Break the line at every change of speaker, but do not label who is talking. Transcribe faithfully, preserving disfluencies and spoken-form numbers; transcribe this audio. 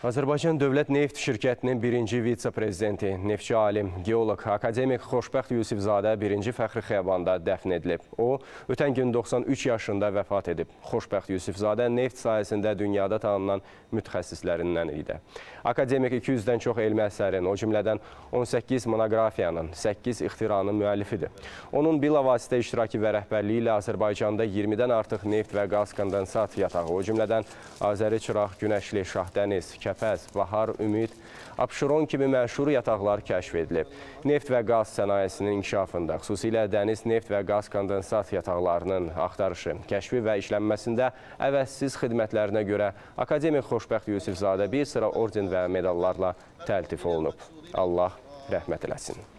Azərbaycan Dövlət Neft Şirkətinin birinci vitse-prezidenti, neftçi alim, geoloq, akademik Xoşbəxt Yusifzadə birinci fəxri xiyabanda dəfn edilib. O, ötən gün doxsan üç yaşında vəfat edib. Xoşbəxt Yusifzadə neft sayəsində dünyada tanınan mütəxəssislərindən idi. Akademik iki yüzdən çox elmi əsərin, o cümlədən on səkkiz monoqrafiyanın, səkkiz ixtiranın müəllifidir. Onun bilavasitə iştirakı və rəhbərliyi ilə Azərbaycanda iyirmidən artıq neft və qaz kondensat yatağı, o cümlədən Azəri Çıraq, Günəşli, Şahdəniz, Kəpəz, Bahar, Ümid, Abşeron kimi məşhur yataqlar kəşf edilib. Neft və qaz sənayesinin inkişafında, xüsusilə dəniz neft və qaz kondensat yataqlarının axtarışı, kəşfi və işlənməsində əvəzsiz xidmətlərinə görə Akademik Xoşbəxt Yusifzadə bir sıra orden və medallarla təltif olunub. Allah rəhmət eləsin.